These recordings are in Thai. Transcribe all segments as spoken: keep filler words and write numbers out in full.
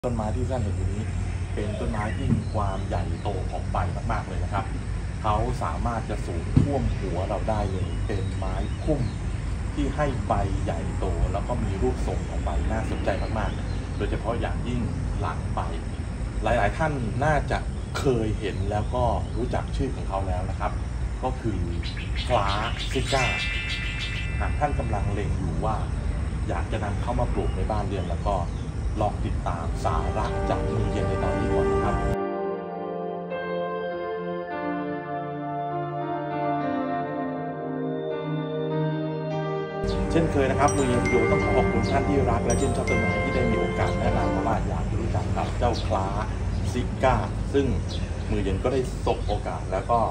ต้นไม้ที่ท่านเห็นอยู่นี้เป็นต้นไม้ที่มีความใหญ่โตของใบมากๆเลยนะครับเขาสามารถจะสูงท่วมหัวเราได้เลยเป็นไม้พุ่มที่ให้ใบใหญ่โตแล้วก็มีรูปทรงของใบน่าสนใจมากๆโดยเฉพาะอย่างยิ่งหลังใบหลายๆท่านน่าจะเคยเห็นแล้วก็รู้จักชื่อของเขาแล้วนะครับก็คือคลาซิก้าหากท่านกำลังเล็งอยู่ว่าอยากจะนำเข้ามาปลูกในบ้านเรือนแล้วก็ลองติดตามสาระจากมือเย็นในตอนนี้ก่อนนะครับเช่นเคยนะครับมือเย็นสตูดิโอต้องขอขอบคุณท่านที่รักและชื่นชอบต้นไม้ที่ได้มีโอกาสแนะนำมาว่าอยากรู้จักกับเจ้าคลาซิก้าซึ่งมือเย็นก็ได้สบโอกาสแล้วก็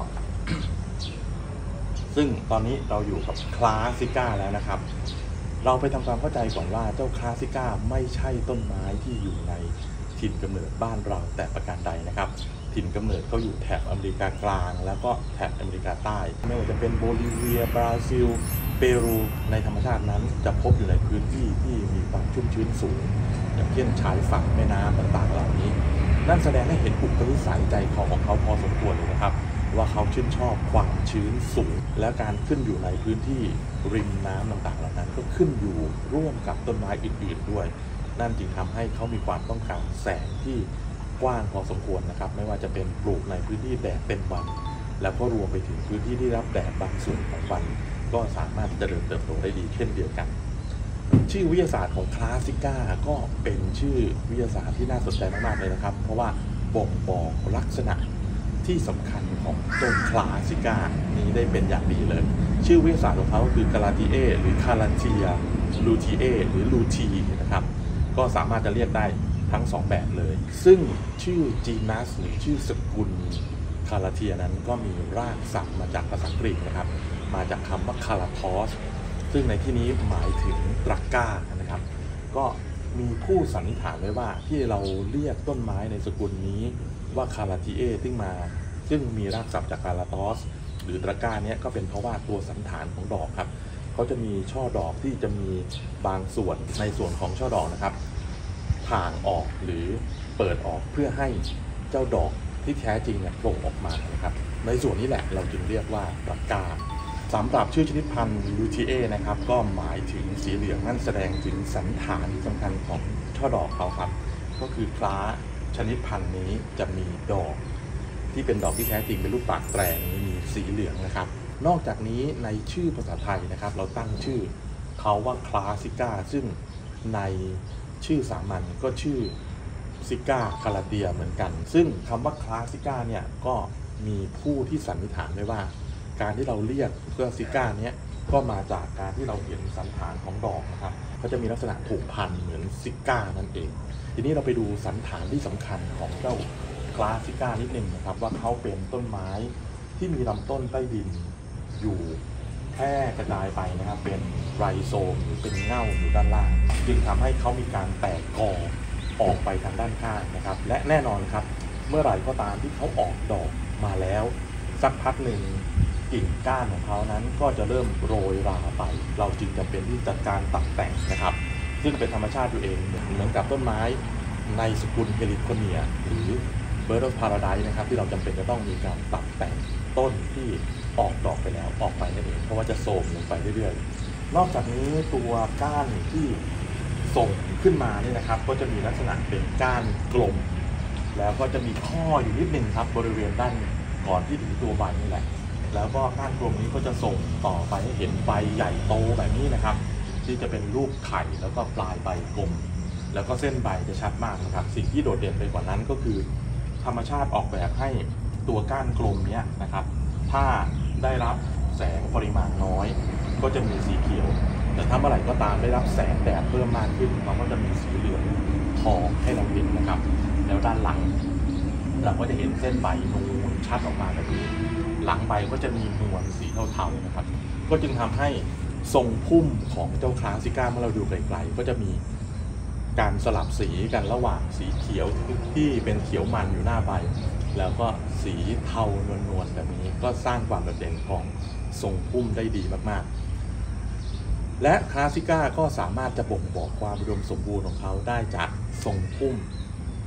ซึ่งตอนนี้เราอยู่กับคลาซิก้าแล้วนะครับเราไปทำความเข้าใจก่อนว่าเจ้าคลาซิก้าไม่ใช่ต้นไม้ที่อยู่ในถิ่นกำเนิดบ้านเราแต่ประการใดนะครับถิ่นกำเนิดเขาอยู่แถบอเมริกากลางแล้วก็แถบอเมริกาใต้ไม่ว่าจะเป็นโบลิเวียบราซิลเปรูในธรรมชาตินั้นจะพบอยู่ในพื้นที่ที่มีความชุ่มชื้นสูงอย่างเช่นชายฝั่งแม่น้ำต่างๆเหล่านี้นั่นแสดงให้เห็นอุปนิสัยใจคอของเขาพอสมควรเลยนะครับว่าเขาชื่นชอบความชื้นสูงและการขึ้นอยู่ในพื้นที่ริมน้ำต่างๆเหล่านั้นก็ขึ้นอยู่ร่วมกับต้นไม้อื่นๆด้วยนั่นจึงทำให้เขามีความต้องการแสงที่กว้างพอสมควรนะครับไม่ว่าจะเป็นปลูกในพื้นที่แดดเต็มวันแล้วก็รวมไปถึงพื้นที่ที่รับแดดบางส่วนของวันก็สามารถเจริญเติบโตได้ดีเช่นเดียวกันชื่อวิทยาศาสตร์ของคลาซิก้าก็เป็นชื่อวิทยาศาสตร์ที่น่าสนใจมากๆเลยนะครับเพราะว่าบ่งบอกลักษณะที่สำคัญของต้นคลาซิก้านี้ได้เป็นอย่างดีเลยชื่อวิทยาศาสตร์ของเขาคือกาลาติเอหรือคาลันเทียลูทีเอหรือลูทีนะครับก็สามารถจะเรียกได้ทั้งสองแบบเลยซึ่งชื่อจีนัสหรือชื่อสกุลคาลาเทียนั้นก็มีรากศัพท์มาจากภาษาอังกฤษนะครับมาจากคำว่าคาราทอสซึ่งในที่นี้หมายถึงตรักก้านะครับก็มีผู้สันนิษฐานไว้ว่าที่เราเรียกต้นไม้ในสกุลนี้ว่าคาราทีเอซึ่งมาซึ่งมีรากศัพท์จากคาราทอสหรือตรักก้านี้ก็เป็นเพราะว่าตัวสันฐานของดอกครับเขาจะมีช่อดอกที่จะมีบางส่วนในส่วนของช่อดอกนะครับผ่างออกหรือเปิดออกเพื่อให้เจ้าดอกที่แท้จริงเนี่ยโผล่ออกมานะครับในส่วนนี้แหละเราจึงเรียกว่าตรักก้าสำหรับชื่อชนิดพันธุ์ลูทีเอนะครับก็หมายถึงสีเหลืองนั่นแสดงถึงสันฐานที่สำคัญของช่อดอกเขาครับก็คือคล้าชนิดพันธุ์นี้จะมีดอกที่เป็นดอกที่แท้จริงเป็นรูปปากแตรนี้มีสีเหลืองนะครับนอกจากนี้ในชื่อภาษาไทยนะครับเราตั้งชื่อเขาว่าคลาซิก้าซึ่งในชื่อสามัญก็ชื่อซิก้าคาราเดียเหมือนกันซึ่งคำว่าคลาซิก้าเนี่ยก็มีผู้ที่สันนิษฐานไว้ว่าการที่เราเรียกเพื่อซิก้าเนี้ยก็มาจากการที่เราเห็นสันฐานของดอกนะครับเขาจะมีลักษณะผูกพันเหมือนซิก้านั่นเองทีนี้เราไปดูสันฐานที่สำคัญของเจ้าคลาซิก้านิดหนึ่งนะครับว่าเขาเป็นต้นไม้ที่มีลำต้นใต้ดินอยู่แพร่กระจายไปนะครับเป็นไรโซมหรือเป็นเง่าอยู่ด้านล่างจึงทำให้เขามีการแตกกอออกไปทางด้านข้างนะครับและแน่นอนครับเมื่อไหร่ก็ตามที่เขาออกดอกมาแล้วสักพักหนึ่งกิ่งก้านของเขานั้นก็จะเริ่มโรยราไปเราจึงจำเป็นที่จัดการตัดแต่งนะครับซึ่งเป็นธรรมชาติอยู่เองเหมือนกับต้นไม้ในสกุลเฮลิโคเนียหรือเบิร์ดออฟพาราไดซ์นะครับที่เราจำเป็นจะต้องมีการตัดแต่งต้นที่ออกดอกไปแล้วออกไปนั่นเองเพราะว่าจะโทรมลงไปเรื่อยๆนอกจากนี้ตัวก้านที่ส่งขึ้นมานี่นะครับก็จะมีลักษณะเป็นก้านกลมแล้วก็จะมีข้ออยู่นิดนึงครับบริเวณด้านก่อนที่ถึงตัวใบนี่แหละแล้วก็ก้านกลมนี้ก็จะส่งต่อไปให้เห็นใบใหญ่โตแบบนี้นะครับที่จะเป็นรูปไข่แล้วก็ปลายใบกลมแล้วก็เส้นใบจะชัดมากนะครับสิ่งที่โดดเด่นไปกว่านั้นก็คือธรรมชาติออกแบบให้ตัวก้านกลมนี้นะครับถ้าได้รับแสงปริมาณน้อยก็จะมีสีเขียวแต่ถ้าเมื่อไหร่ก็ตามได้รับแสงแดดเพิ่มมากขึ้นมันก็จะมีสีเหลืองทองให้เราเห็นนะครับแล้วด้านหลังเราก็จะเห็นเส้นใบนูนชัดออกมาแบบนี้หลังใบก็จะมีนวลสีเทาๆนะครับก็จึงทำให้ทรงพุ่มของเจ้าคลาซิก้าเมื่อเราดูไกลๆก็จะมีการสลับสีกันระหว่างสีเขียวที่เป็นเขียวมันอยู่หน้าใบแล้วก็สีเทานวลๆแบบนี้ก็สร้างความโดดเด่นของทรงพุ่มได้ดีมากๆและคลาซิก้าก็สามารถจะบ่งบอกความอุดมสมบูรณ์ของเขาได้จากทรงพุ่ม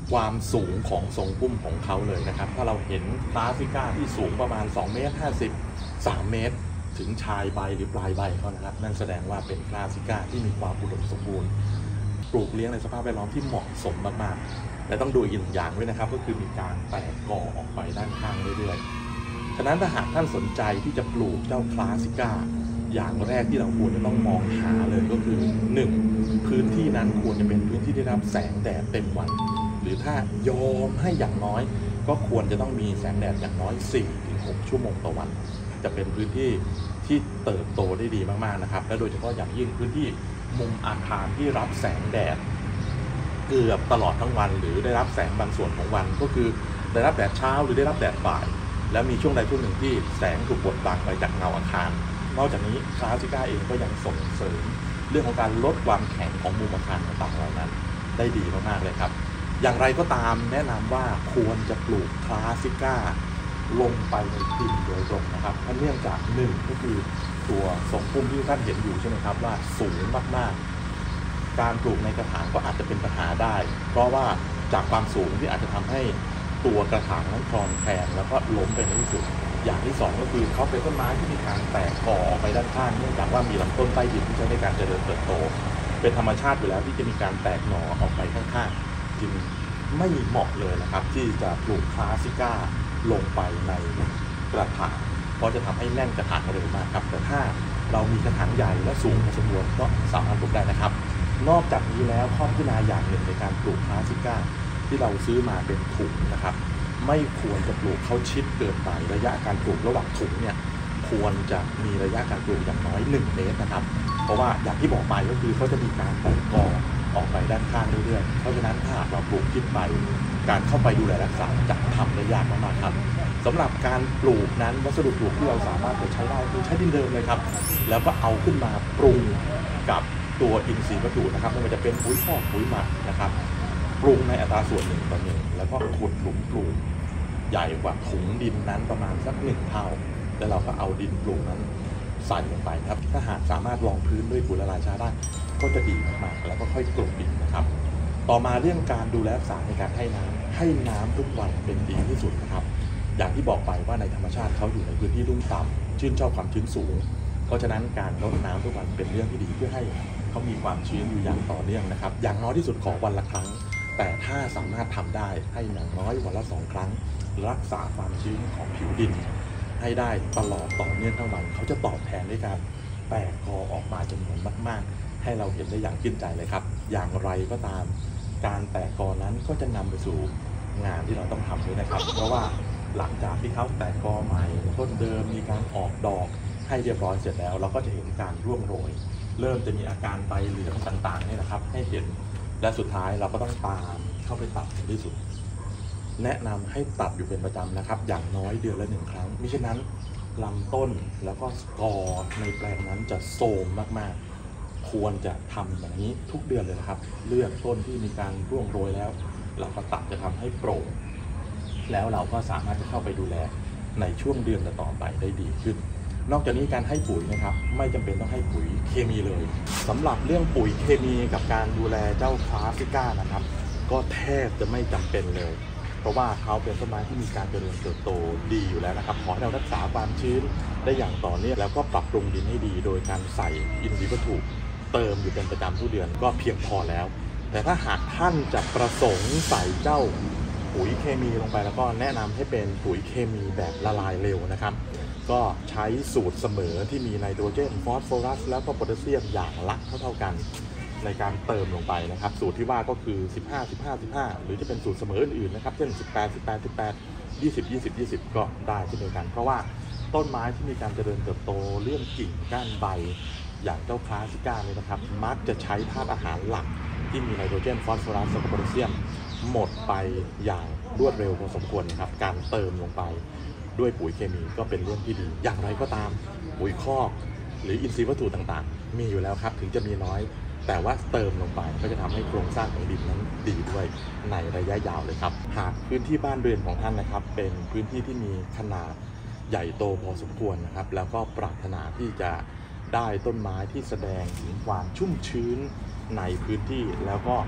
ความสูงของทรงพุ่มของเขาเลยนะครับถ้าเราเห็นคลาสสิก้าที่สูงประมาณสองเมตรห้าสิบ สามเมตรถึงชายใบหรือปลายใบเขานะครับนั่นแสดงว่าเป็นคลาสสิก้าที่มีความอุดมสมบูรณ์ปลูกเลี้ยงในสภาพแวดล้อมที่เหมาะสมมากๆและต้องดูอีกอย่างด้วยนะครับก็คือมีการแตกกอออกไปด้านข้างเรื่อยๆฉะนั้นถ้าหากท่านสนใจที่จะปลูกเจ้าคลาสสิก้าอย่างแรกที่เราควรจะต้องมองหาเลยก็คือ หนึ่ง พื้นที่นั้นควรจะเป็นพื้นที่ที่ได้รับแสงแดดเต็มวันหรือถ้ายอมให้อย่างน้อยก็ควรจะต้องมีแสงแดดอย่างน้อย สี่ถึงหก ชั่วโมงต่อวันจะเป็นพื้นที่ที่เติบโตได้ดีมากๆนะครับและโดยเฉพาะอย่างยิ่งพื้นที่มุมอาคารที่รับแสงแดดเกือบตลอดทั้งวันหรือได้รับแสงบางส่วนของวันก็คือได้รับแดดเช้าหรือได้รับแดดบ่ายและมีช่วงใดช่วงหนึ่งที่แสงถูกบดบังไปจากเงาอาคารนอกจากนี้คลาสสิก้าเองก็ยังส่งเสริมเรื่องของการลดความแข็งของมุมอาคารต่างๆเหล่านั้นได้ดีมากๆเลยครับอย่างไรก็ตามแนะนำว่าควรจะปลูกคลาสสิก้าลงไปในดินโดยตรงนะครับเพราะเนื่องจากหนึ่งก็คือตัวทรงพุ่มที่ท่านเห็นอยู่ใช่ไหมครับว่าสูงมากๆการปลูกในกระถางก็อาจจะเป็นปัญหาได้เพราะว่าจากความสูงที่อาจจะทำให้ตัวกระถางนั้นคลอนแคลนแล้วก็ล้มไปในที่สุดอย่างที่สองก็คือเขาเป็นต้นไม้ที่มีการแตกกอออกไปด้านข้างเนื่องจากว่ามีลำต้นใต้ดินที่ใช้ในการเจริญเติบโตเป็นธรรมชาติอยู่แล้วที่จะมีการแตกหน่อออกไปข้างๆจึงไม่เหมาะเลยนะครับที่จะปลูกคลาสสิก้าลงไปในกระถางเพราะจะทำให้แน่นกระถางเร็วมากครับแต่ถ้าเรามีกระถางใหญ่และสูงพอสมควรก็สามารถปลูกได้นะครับนอกจากนี้แล้วข้อพิจารณาอย่างหนึ่งในการปลูกคลาสสิก้าที่เราซื้อมาเป็นถุงนะครับไม่ควรจะปลูกเข้าชิดเกินไประยะการปลูกระหว่างถุงเนี่ยควรจะมีระยะการปลูกอย่างน้อยหนึ่งเมตรนะครับเพราะว่าอย่างที่บอกไปก็คือเขาจะมีการแตกกอออกไปด้านข้างเรื่อยๆเพราะฉะนั้นถ้าเราปลูกชิดไปการเข้าไปดูแลรักษาจะทำได้ยากมากๆครับสำหรับการปลูกนั้นวัสดุปลูกที่เราสามารถจะใช้ได้คือใช้ดินเดิมเลยครับแล้วก็เอาขึ้นมาปรุงกับตัวอินทรีย์วัตถุนะครับไม่ว่าจะเป็นปุ๋ยคอกปุ๋ยหมักนะครับปรุงในอัตราส่วนหนึ่งต่อหนึ่งแล้วก็ขุดหลุมปลูกใหญ่กว่าถุงดินนั้นประมาณสักหนึ่งเท่าแล้วเราก็เอาดินปลูกนั้นใส่ลงไปครับถ้าหากสามารถรองพื้นด้วยปุ๋ยละลายช้าได้ก็จะดีมากๆแล้วก็ค่อยกลบดินนะครับต่อมาเรื่องการดูแลรักษาในการให้น้ำให้น้ำทุกวันเป็นดีที่สุดนะครับอย่างที่บอกไปว่าในธรรมชาติเขาอยู่ในพื้นที่ลุ่มต่ำชื้นชอบความชื้นสูงเพราะฉะนั้นการรดน้ำทุกวันเป็นเรื่องที่ดีเพื่อให้เขามีความชื้นอยู่อย่างต่อเนื่องนะครับอย่างน้อยที่สุดขอวันละครั้งแต่ถ้าสามารถทำได้ให้อย่างน้อยวันละสองครั้งรักษาความชื้นของผิวดินให้ได้ตลอดต่อเนื่องทั้งวันเขาจะตอบแทนด้วยการแตกกอออกมาจำนวนมากๆให้เราเห็นได้อย่างชื่นใจเลยครับอย่างไรก็ตามการแตกกอนั้นก็จะนำไปสู่งานที่เราต้องทำด้วยนะครับเพราะว่าหลังจากที่เขาแตกกอใหม่ต้นเดิมมีการออกดอกให้เรียบร้อยเสร็จแล้วเราก็จะเห็นการร่วงโรยเริ่มจะมีอาการใบเหลืองต่างๆนี่นะครับให้เห็นและสุดท้ายเราก็ต้องตามเข้าไปตัดในที่สุดแนะนำให้ตัดอยู่เป็นประจำนะครับอย่างน้อยเดือนละหนึ่งครั้งมิฉะนั้นลำต้นแล้วก็กอในแปลงนั้นจะโทรมมากๆควรจะทำอย่างนี้ทุกเดือนเลยนะครับเลือกต้นที่มีการร่วงโรยแล้วเราก็ตัดจะทำให้โปร่งแล้วเราก็สามารถจะเข้าไปดูแลในช่วงเดือนต่อไปได้ดีขึ้นนอกจากนี้การให้ปุ๋ยนะครับไม่จำเป็นต้องให้ปุ๋ยเคมีเลยสำหรับเรื่องปุ๋ยเคมีกับการดูแลเจ้าคลาสสิก้านะครับก็แทบจะไม่จำเป็นเลยเพราะว่าเขาเป็นต้นไม้ที่มีการเจริญเติบโตดีอยู่แล้วนะครับขอให้เรารักษาความชื้นได้อย่างต่อเนื่องแล้วก็ปรับปรุงดินให้ดีโดยการใส่อินทรีย์วัตถุเติมอยู่เป็นประจำทุกเดือนก็เพียงพอแล้วแต่ถ้าหากท่านจะประสงค์ใส่เจ้าปุ๋ยเคมีลงไปแล้วก็แนะนำให้เป็นปุ๋ยเคมีแบบละลายเร็วนะครับก็ใช้สูตรเสมอที่มีไนโตรเจนฟอสฟอรัสแล้วก็โพแทสเซียมอย่างละเท่าๆกันในการเติมลงไปนะครับสูตรที่ว่าก็คือสิบห้า สิบห้า สิบห้าหรือจะเป็นสูตรเสมออื่นๆนะครับเช่นสิบแปด สิบแปด สิบแปด ยี่สิบ ยี่สิบ ยี่สิบก็ได้เช่นเดียวกันเพราะว่าต้นไม้ที่มีการเจริญเติบโตเรื่องกิ่งก้านใบอย่างเจ้าคลาสสิก้าเนี่ยนะครับมักจะใช้ธาตุอาหารหลักที่มีไนโตรเจนฟอสฟอรัสและโพแทสเซียมหมดไปอย่างรวดเร็วพอสมควรนะครับการเติมลงไปด้วยปุ๋ยเคมีก็เป็นเรื่องที่ดีอย่างไรก็ตามปุ๋ยคอกหรืออินทรีย์วัตถุต่างๆมีอยู่แล้วครับถึงจะมีน้อยแต่ว่าเติมลงไปก็จะทำให้โครงสร้างของดินนั้นดีด้วยในระยะยาวเลยครับหากพื้นที่บ้านเรือนของท่านนะครับเป็นพื้นที่ที่มีขนาดใหญ่โตพอสมควรนะครับแล้วก็ปรารถนาที่จะได้ต้นไม้ที่แสดงถึงความชุ่มชื้นในพื้นที่แล้วก็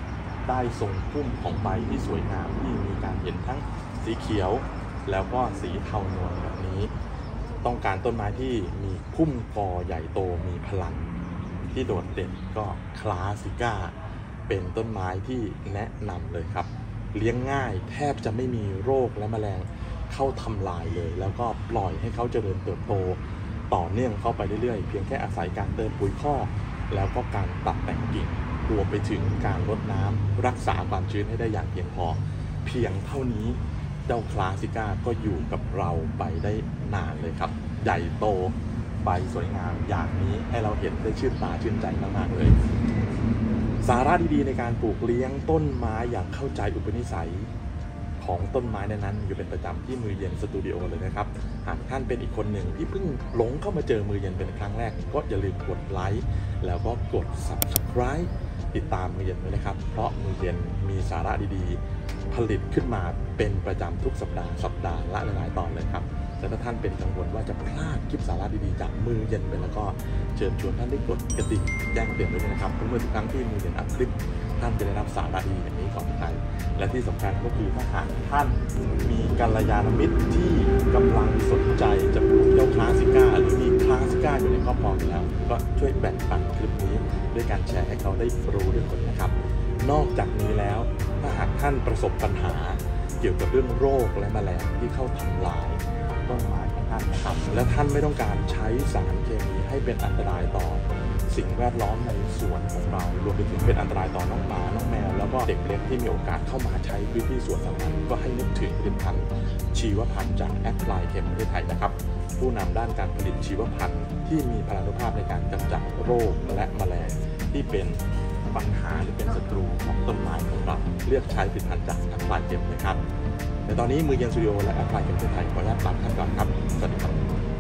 ได้ทรงพุ่มของใบที่สวยงามที่มีการเห็นทั้งสีเขียวแล้วก็สีเทานวลแบบนี้ต้องการต้นไม้ที่มีพุ่มกอใหญ่โตมีพลังที่โดดเด่นก็คลาสสิก้าเป็นต้นไม้ที่แนะนำเลยครับเลี้ยงง่ายแทบจะไม่มีโรคและแมลงเข้าทำลายเลยแล้วก็ปล่อยให้เขาเจริญเติบโตต่อเนื่องเข้าไปเรื่อยๆเพียงแค่อาศัยการเติมปุ๋ยคอกแล้วก็การตัดแต่งกิ่งรวมไปถึงการรดน้ำรักษาความชื้นให้ได้อย่างเพียงพอเพียงเท่านี้เจ้าคลาสสิก้าก็อยู่กับเราไปได้นานเลยครับใหญ่โตใบสวยงามอย่างนี้ให้เราเห็นได้ชื่นตาชื่นใจมากๆเลยสาระดีๆในการปลูกเลี้ยงต้นไม้อย่างเข้าใจอุปนิสัยของต้นไม้นั้นอยู่เป็นประจำที่มือเย็นสตูดิโอเลยนะครับหากท่านเป็นอีกคนหนึ่งที่เพิ่งหลงเข้ามาเจอมือเย็นเป็นครั้งแรกก็อย่าลืมกดไลค์แล้วก็กด ซับสไครบ์ ติดตามมือเย็นด้วยนะครับเพราะมือเย็นมีสาระดีๆผลิตขึ้นมาเป็นประจำทุกสัปดาห์สัปดาห์ละหลายๆตอนเลยครับแต่ถ้าท่านเป็นกังวลว่าจะพลาดคลิปสาระดีๆจากมือเย็นไปแล้วก็เชิญชวนท่านได้กดกระดิ่งแจ้งเตือนด้วยนะครับเมื่อทุกครั้งที่มือเย็นอัพคลิปท่านจะได้รับสาระดีอย่างนี้ก่อนใครและที่สำคัญก็คือถ้าหากท่านมีกัลยาณมิตรที่กำลังสนใจจะปลูกเจ้าคลาสสิก้าหรือมีคลาสสิก้าอยู่ในครอบครองแล้วก็ช่วยแบ่งปันคลิปนี้ด้วยการแชร์ให้เขาได้รู้ด้วยคนนะครับนอกจากนี้แล้วถ้าหากท่านประสบปัญหาเกี่ยวกับเรื่องโรคและแมลงที่เข้าทำลายต้นไม้ของท่านนะครับและท่านไม่ต้องการใช้สารเคมีให้เป็นอันตรายต่อสิ่งแวดล้อมในสวนของเรารวมไปถึงเป็นอันตรายต่อน้องหมาน้องแมวแล้วก็เด็กเล็กที่มีโอกาสเข้ามาใช้พื้นที่สวนสาธารณะก็ให้นึกถึงผลิตภัณฑ์ชีวพันธุ์จากแอปพลายเคมประเทศไทยนะครับผู้นำด้านการผลิตชีวพันธุ์ที่มีพลานุภาพในการกำจัดโรคและแมลงที่เป็นปัญหาหรือเป็นศัตรูของต้นไม้ของเราเลือกใช้ผลิตภัณฑ์จากแอปพลายเคมนะครับในตอนนี้มือเย็นสตูดิโอและแอปพลายเคมประเทศไทยขออนุญาตลาท่านก่อนครับสวัสดีครับ